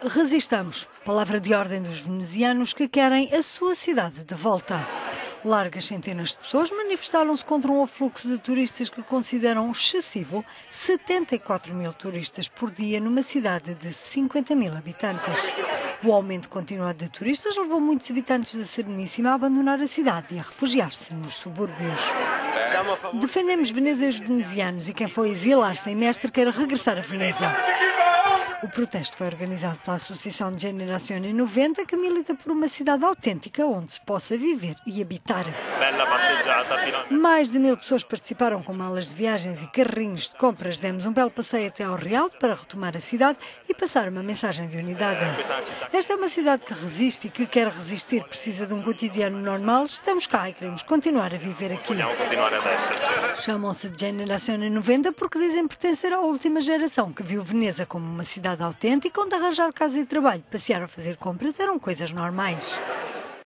Resistamos, palavra de ordem dos venezianos que querem a sua cidade de volta. Largas centenas de pessoas manifestaram-se contra um afluxo de turistas que consideram excessivo 74 mil turistas por dia numa cidade de 50 mil habitantes. O aumento continuado de turistas levou muitos habitantes da Sereníssima a abandonar a cidade e a refugiar-se nos subúrbios. Defendemos Veneza e os venezianos e quem foi exilar-se em Mestre quer regressar a Veneza. O protesto foi organizado pela Associação de Generazione 90, que milita por uma cidade autêntica onde se possa viver e habitar. Mais de 1000 pessoas participaram com malas de viagens e carrinhos de compras. Demos um belo passeio até ao Rialto para retomar a cidade e passar uma mensagem de unidade. Esta é uma cidade que resiste e que quer resistir. Precisa de um cotidiano normal. Estamos cá e queremos continuar a viver aqui. Chamam-se de Generazione 90 porque dizem pertencer à última geração que viu Veneza como uma cidade autêntica onde arranjar casa e trabalho, passear ou fazer compras eram coisas normais.